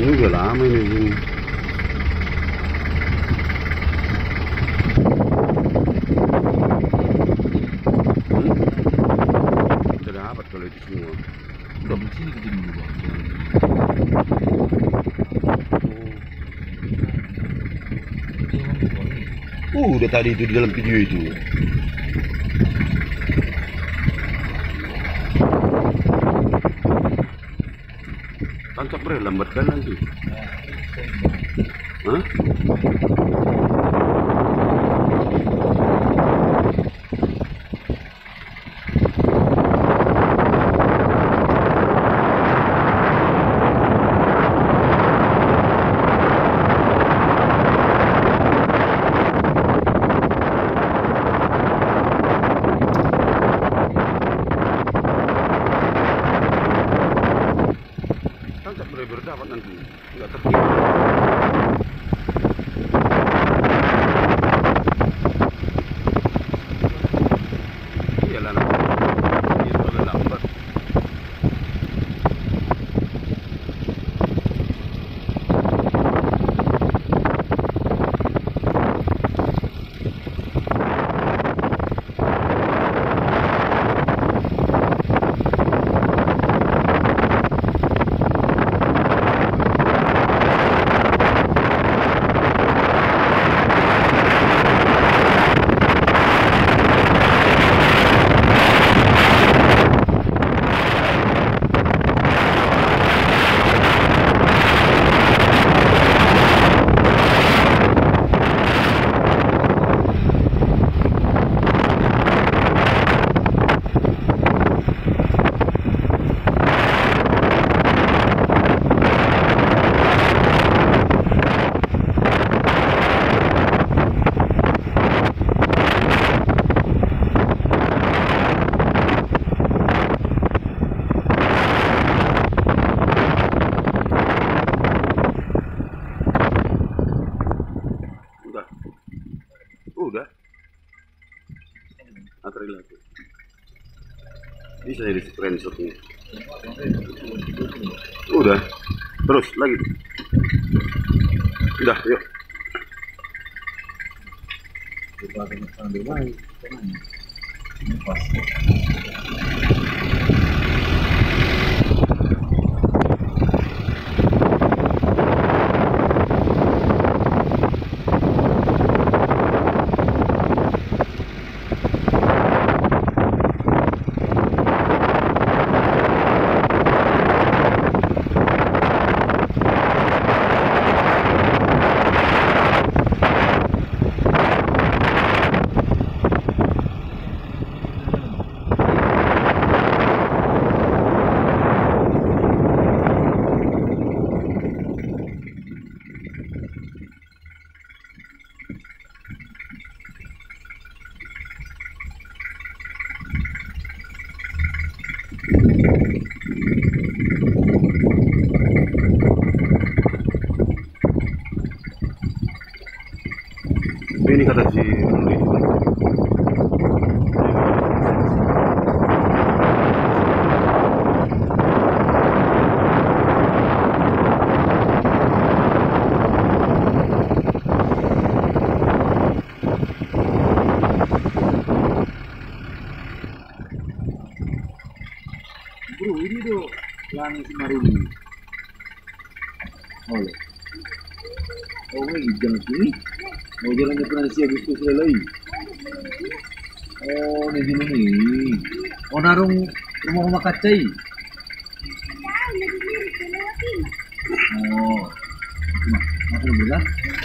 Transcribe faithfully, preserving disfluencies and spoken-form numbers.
Ini udah lama ini Bung. Hmm? Kita dapat kalau itu semua. Udah di sini kita dulu Bang. Oh. Uh, udah tadi itu di dalam video itu. Tancap bre, lambat kan nanti. Hah? Tancap bre berdapat nanti. Enggak tertipu. Udah. Anterin lagi. Bisa jadi screenshotnya. Udah. Terus lagi. Udah, yuk. Kita akan sambil main. Ini pas. Ini kata si Ruli. Bro, ini tuh yang Simaruni. Oh, oh, ini jalan sini. Oh, jalan ke Penasi Agustus lagi. Oh, di sini nih. Oh, narung rumah-rumah kacai. Oh, aku bilang.